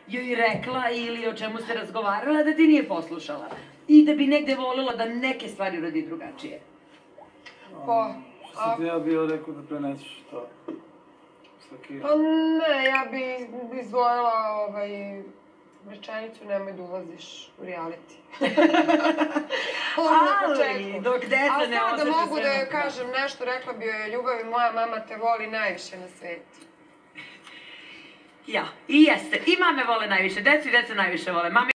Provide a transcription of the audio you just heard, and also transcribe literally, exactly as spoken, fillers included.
joj rekla ili o čemu ste razgovarala da ti nije poslušala? I da bi negde voljela da neke stvari uradi drugačije? Pa... Što ti ja bio rekao da preneseš to? Pa ne, ja bi izdvojila rečenicu nemoj da ulaziš u reality. Ali, dok deca ne osete sve. A sad da mogu da joj kažem nešto, rekla bi joj ljubavi, moja mama te voli najviše na svetu. Ja, i jeste. I mame vole najviše decu i deca najviše vole mame.